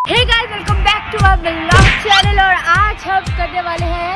Hey guys, welcome back to our blog channel. और आज हम करने वाले हैं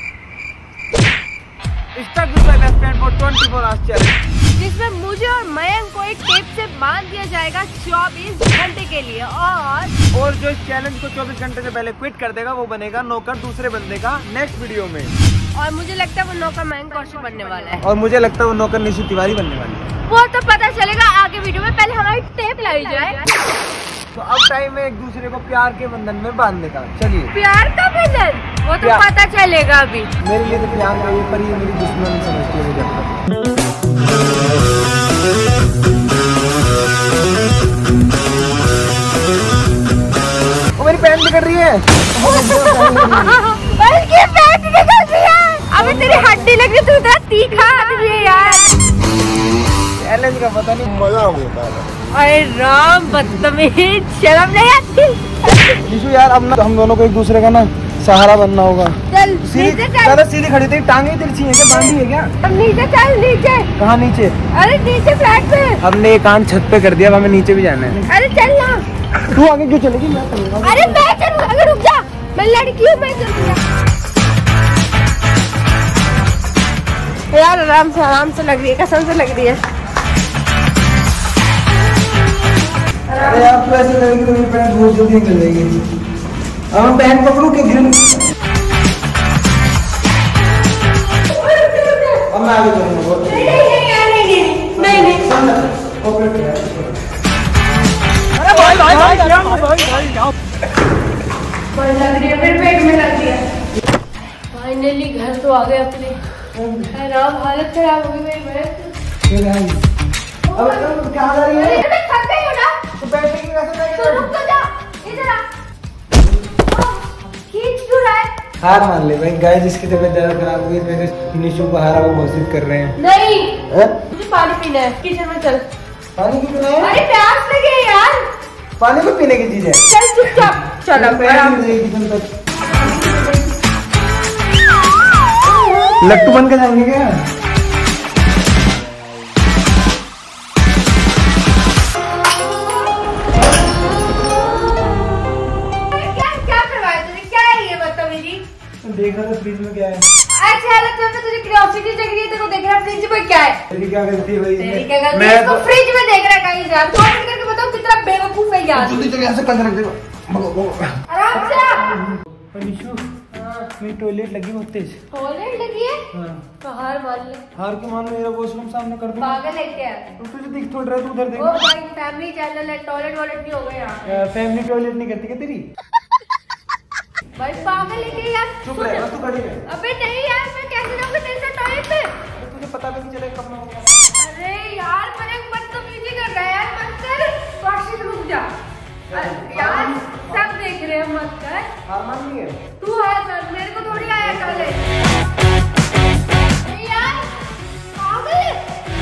जिसमें मुझे और मयंक को एक टेप से बांध दिया जाएगा 24 घंटे के लिए। और जो इस चैलेंज को 24 घंटे से पहले क्विट कर देगा वो बनेगा नौकर दूसरे बंदे का नेक्स्ट वीडियो में। और मुझे लगता है वो नौकर मयंक कौशिक बनने वाला है। और मुझे लगता है वो नौकर निशु तिवारी बनने वाली है। वो तो पता चलेगा आगे वीडियो में, पहले हमारी टेप लाई जाए। तो अब टाइम है एक दूसरे को प्यार के बंधन में बांधने का। चलिए, प्यार का बंधन वो तो पता चलेगा अभी। मेरे लिए तो प्यार का ये, पर ये मेरी दुश्मन समझती है मुझे। वो मेरी पैंट निकल रही है। बल्कि पैंट निकल रही है। अबे तेरी हड्डी लग रही, तू इतना तीखा आदमी है यार। चैलेंज का पता नहीं, मजा हो गया। अरे राम, बदतमीज, शर्म नहीं आती। निशु यार, अब ना हम दोनों को एक दूसरे का ना सहारा बनना होगा। चल नीचे चल। सीधी खड़ी थी, टांगे तिरछी है क्या, बांधी है क्या? अब नीचे चल। नीचे कहाँ नीचे? अरे नीचे फ्लैट पे। हमने एक कान छत पे कर दिया, अब हमें नीचे भी जाना है। अरे चल ना। तू आगे क्यों चलेगी? मैं चलूंगा। अरे मैं चलूंगा, अगर रुक जा, मैं लड़की हूँ, मैं चलूंगा। यार आराम से लग रही है, कसम से लग रही है। अरे यार, तू ऐसे करेगी तो मेरी पैंट बहुत जल्दी निकल जाएगी। अब मैं पैंट पकड़ू के गिर। अब मैं आगे चलूंगा। नहीं। अरे भाई लग रही है, मेरे पेट में लग रही है। फाइनली घर तो आ गए अपने। राम, हालत खराब हो गई मेरी। अब क्या आ रही है? थक गई हो ना, तो बैठने की कैसे बैठे? तो रुक तो जा, इधर आ। खींच क्यों रहा है? हार मान ले भाई। गाय जिसकी तबीयत ज्यादा खराब हुई, मैंने निशु को हारा वो घोषित कर रहे हैं। नहीं, मुझे पानी पीना है। किचन में चल। पानी क्यों पीना है? अरे प्यास लगी है यार। पानी भी पीने की चीज है। चल चुपचाप चल। लट्टू बन के जाएंगे क्या? देख रहा था फ्रिज में क्या है। अच्छा लगता है तुझे क्यूरियोसिटी जग रही है, तेरे को देख रहा है फ्रिज में क्या है। तेरी क्या गलती भाई? तेरी क्या गलती है? इसको फ्रिज में देख रहा है कहीं यार। कमेंट करके बताओ कितना बेवकूफ है यार। जल्दी चल, ऐसे कंधे रख दे। आराम से। निशु, मेरी टॉयलेट लगी बहुत तेज। टॉयलेट लगी है? हाँ। तो हार मान ले। हार के मान, मेरा वॉशरूम सामने कर दूं। पागल है क्या? तुझे दिख थोड़ा रहा है, तू उधर देख। ओ भाई, फैमिली चैनल है, टॉयलेट वॉलेट नहीं होगा यहाँ। फैमिली टॉयलेट नहीं करती क्या तेरी? भाई पागल है क्या यार? चुप रह, तू खड़ी रह। अबे नहीं यार, मैं कैसे जाऊंगा तेरे साथ टॉयलेट पे? तुझे पता भी नहीं चलेगा कब मैं होगा। अरे यार, मैंने बदतमीजी कर रहा है यार, मत कर। कौशिक रुक जा यार, सब देख रहे हैं, मत कर। हार मान ली है? तू है सर, मेरे को थोड़ी आया टॉयलेट। यार पागल है।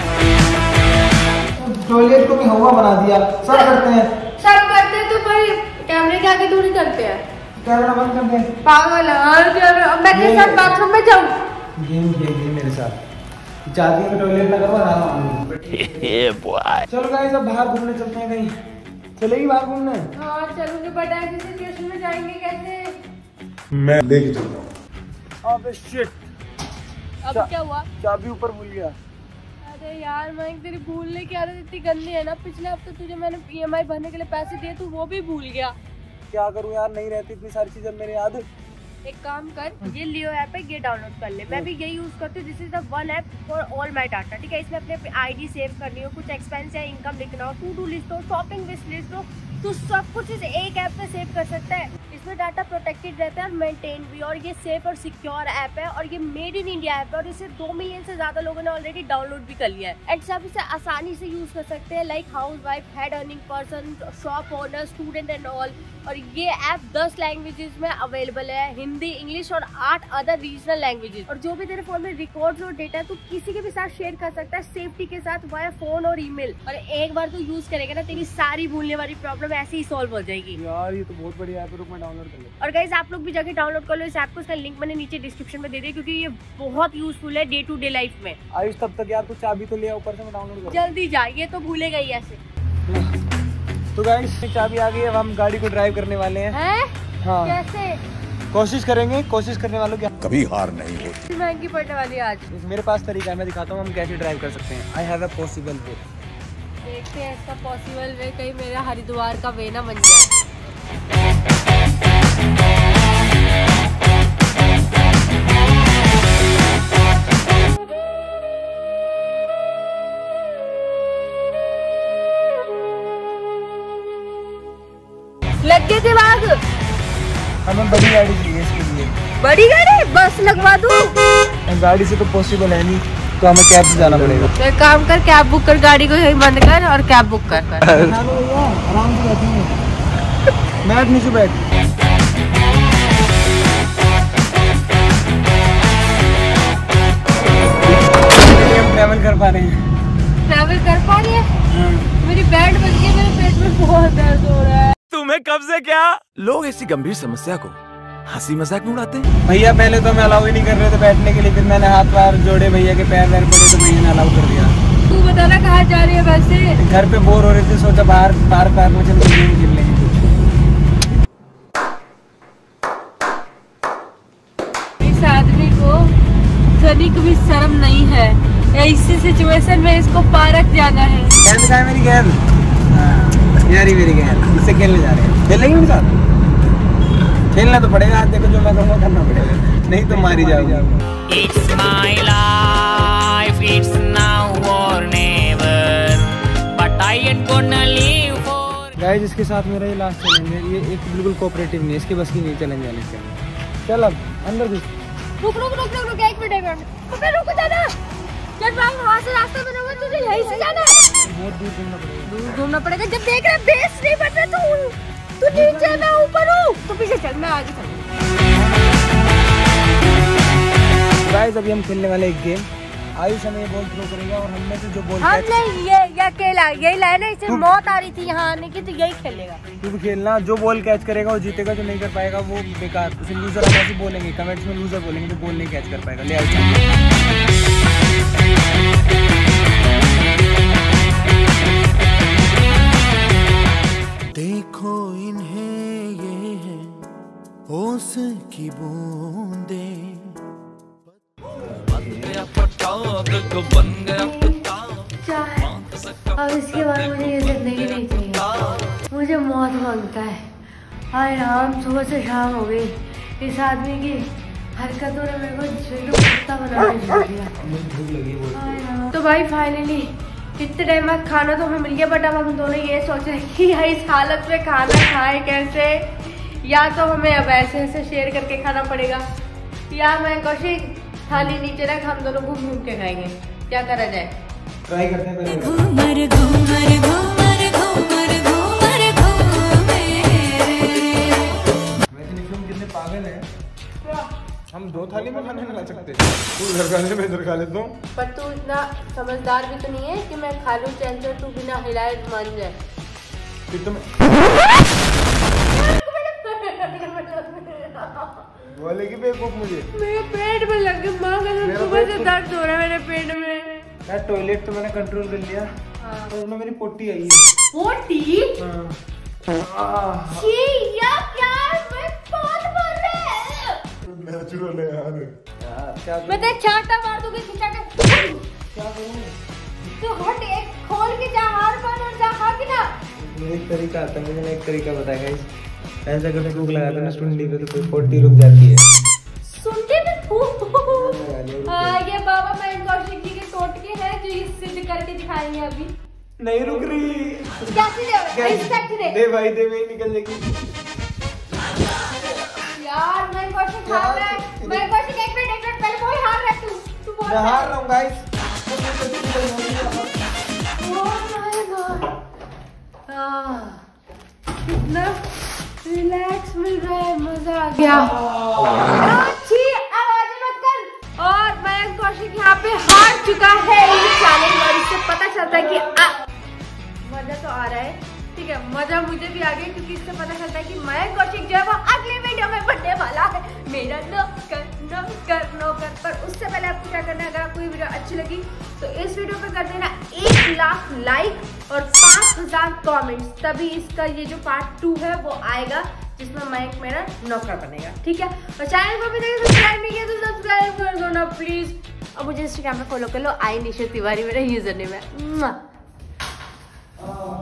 टॉयलेट को भी हवा बना दिया। सब करते हैं, सब करते हैं, तो भाई कैमरे के आगे थोड़ी करते हैं। कैमरा बंद कर दे। पागल है। अब मैं तेरे साथ बाथरूम में जाऊँ? गेम खेल रही मेरे साथ। चाहती है टॉयलेट ना करो, आराम मान। चलो गाइस, अब बाहर घूमने चलते हैं। कहीं चलेगी बाहर घूमने? हाँ चलूंगी, बट ऐसी सिचुएशन में जाएंगे कैसे? मैं लेके चल रहा हूँ। अबे शिट, अब क्या हुआ? चाबी ऊपर भूल गया। अरे यार मैं तेरी भूलने की आदत इतनी गंदी है ना। पिछले हफ्ते तुझे मैंने EMI भरने के लिए पैसे दिए, तू वो भी भूल गया। क्या करूँ यार, नहीं रहती इतनी सारी चीजें मेरे याद। एक काम कर, ये लियो ऐप है, ये डाउनलोड कर ले। मैं भी यही यूज करती हूँ। This is the one app for all my data. ठीक है, इसमें अपने ID सेव करनी हो, कुछ एक्सपेंस या इनकम लिखना हो, टू डू लिस्ट हो, शॉपिंग विश लिस्ट हो, तो सब कुछ इस एक ऐप में सेव कर सकता है। इसमें डाटा प्रोटेक्टेड रहता है और मेंटेन भी। और ये सेफ और सिक्योर ऐप है, और ये मेड इन इंडिया ऐप है, और इसे 2 मिलियन से ज्यादा लोगों ने ऑलरेडी डाउनलोड भी कर लिया है। एंड सब इसे आसानी से यूज कर सकते हैं, like house wife, head earning person, shop owner, student and all. और ये ऐप 10 लैंग्वेजेस में अवेलेबल है, हिंदी, इंग्लिश और 8 अदर रीजनल लैंग्वेजेस। और जो भी तेरे फोन में रिकॉर्ड्स और डेटा तू किसी के भी साथ शेयर कर सकता है सेफ्टी के साथ, वाया फोन और ईमेल। और एक बार तू यूज करेगा ना, तेरी सारी भूलने वाली प्रॉब्लम ऐसे ही सॉल्व हो जाएगी। यार ये तो बहुत बढ़िया ऐप है, रुक मैं डाउनलोड कर लेता हूं। और गाइस, आप लोग भी जाके डाउनलोड कर लो इस ऐप को। इसका लिंक मैंने नीचे डिस्क्रिप्शन में दे दिया, क्योंकि ये बहुत यूजफुल है डे टू डे लाइफ में। आयुष तब तक यार तू चाबी तो लिया, ऊपर से मैं डाउनलोड कर। जल्दी जा, ये तो भूलेगा ही ऐसे। तो गाइस चाबी आ गई है, अब हम गाड़ी को ड्राइव करने वाले हैं। हाँ कैसे? कोशिश करेंगे, कोशिश करने वालों की कभी हार नहीं होती। महंगी पड़ने वाली आज। मेरे पास तरीका है, मैं दिखाता हूँ हम कैसे ड्राइव कर सकते हैं। I have a possible way. देखते हैं इसका पॉसिबल वे, कहीं मेरा हरिद्वार का वे ना बन जाए। लग गए दिमाग। हमें बड़ी गाड़ी चाहिए इसके लिए। बड़ी गाड़ी? बस लगवा दूं? गाड़ी से तो पॉसिबल है नहीं, तो हमें कैब से जाना पड़ेगा। तो एक काम कर, कैब बुक कर, गाड़ी को यहीं बंद कर और कैब बुक कर। आराम से बैठेंगे। बैठ नीचे बैठ। हम ट्रैवल कर पा रहे हैं। ट्रैवल कर पा रही है? मेरी बैंड बज गई, मेरे पेट में बहुत दर्द हो रहा है। तुम्हें कब से क्या? लोग ऐसी गंभीर समस्या को हंसी मजाक में उड़ाते हैं। भैया पहले तो हमें अलाउ ही नहीं कर रहे थे बैठने के लिए, फिर मैंने हाथ पैर जोड़े, भैया के पैर वैर पड़े तो भैया ने अलाउ कर दिया। तू बताना कहाँ जा रही है वैसे? घर पे बोर हो रहे थे, सोचा बाहर पार्क में चल के गेम खेल लेंगे कुछ। इस आदमी को तनिक भी शर्म नहीं है, ऐसी सिचुएशन में इसको पार्क जाना है। गेंद कहाँ है मेरी गेंद? यारी मेरी गेंद, इससे खेलने जा रहे हैं। खेलेंगे मेरे साथ? खेलना तो पड़ेगा, आज देखो जो मैं कहूँगा करना पड़ेगा, नहीं तो मारी जाओगे। It's my life, it's now or never, but I ain't gonna live for। Guys इसके साथ मेरा ये लास्ट चैलेंज है, ये एक बिल्कुल कोऑपरेटिव नहीं है, इसके बस की नहीं चैलेंज वाले के। चल अब अंदर घुस। रुक रुक रुक रुक रुक, एक मिनट रुक जाना। चल भाई वहाँ से रास्ता बना हुआ, तुझे यहीं से जाना है। बहुत दूर घूमना पड़ेगा। दूर घूमना पड़ेगा, जब देख रहे बेस नहीं बन रहा तू नीचे, मैं ऊपर हूँ, तो पीछे चल, मैं आगे चल। गाइस अभी हम खेलने वाले एक गेम, आयुष हमें बॉल थ्रो करेगा और हम में से जो बॉल हम नहीं, ये अकेला यही लाया ना, इसे मौत आ रही थी यहाँ आने की, तो यही खेलेगा। तू भी खेलना, जो बॉल कैच करेगा वो जीतेगा, जो नहीं कर पाएगा वो बेकार। उसे लूजर हम ऐसे बोलेंगे, कमेंट्स में लूजर बोलेंगे जो बॉल नहीं कैच कर पाएगा। ले आयुष। देखो इन्हें ये है ओस की बूंदे। अब इसके बाद मुझे ये जिंदगी नहीं चाहिए, मुझे मौत मांगता है। हाय राम, सुबह से शाम हो गई, इस आदमी की हरकतों ने मेरे को कुत्ता बनाने छोड़ दिया। तो भाई फाइनली इतने टाइम बाद खाना तो हमें मिल गया, बट अब हम दोनों ये सोच रहे हैं कि यार इस हालत में खाना खाए कैसे, या तो हमें अब ऐसे ऐसे शेयर करके खाना पड़ेगा, या मैं कौशिक थाली नीचे रख, हम दोनों घूम घूम के खाएंगे। क्या करा जाए? ट्राई करते हैं पहले। घूमर घूमर घूमर घूमर घूमर घूमे वैसे निकलूं कितने पागल हैं, हम दो थाली में खाने नहीं ला सकते। तू इधर खा ले, मैं इधर खा लेता हूँ। पर तू इतना समझदार भी तो नहीं है कि मैं खा लूं चैन से, तू बिना हिलाए मान जाए। फिर तो मैं बोलेगी बेवकूफ मुझे। मेरे पेट में लग गई, माँ कसम सुबह से दर्द हो रहा है मेरे पेट में। यार टॉयलेट तो मैंने कंट्रोल कर लिया, तो उसमें मेरी पोटी आई है। पोटी? या क्या मैं कौन बोल रहे हैं? नेचुरल है यार। क्या मैं तेरे चाटा मार दूंगी, खिंचा के। क्या करूं? तू हट, एक खोल के जा, हार पान और जा खा के ना। एक तरीका आता है, मुझे एक तरीका बताएगा इस ऐसा करके फूक लगाते हैं ना सुंडी पे, तो पोटी रुक जाती है। सुनते में फूक? हाँ, ये बाबा मैं कौशिक जी के टोटके हैं जो ये सिद्ध करके दिखाएंगे अभी। नहीं रुक रही। दे भाई दे, मैं निकल जाएगी। यार मैं कौशिक हार रहा है, मैं कौशिक एक मिनट पहले कोई हार रहा है, तू बोल। मैं हार रहा हूँ गाइस। कितना रिलैक्स मिल रहा है, मजा आ गया। अच्छी आवाज़ें मत कर। और मैं कौशिक यहाँ पे हार चुका है इस चैलेंज, और इससे पता चलता है कि मजा तो आ रहा है, ठीक है, मजा मुझे भी आ गई क्योंकि इससे पता चलता है कि मयंक कौशिक जो है वो अगले वीडियो में बनने वाला है मेरा नौकर। पर उससे पहले आपको क्या करना है, अगर आपको ये वीडियो अच्छी लगी तो इस वीडियो पे कर देना 1 लाख लाइक और 5000 कमेंट्स, तभी इसका ये जो पार्ट 2 है वो आएगा जिसमें मयंक मेरा नौकर बनेगा। ठीक है, और चैनल को भी सब्सक्राइब नहीं किया तो सब्सक्राइब कर दो ना प्लीज, और मुझे इंस्टाग्राम पे फॉलो कर लो, आई निशा तिवारी मेरा यूजर नेम है।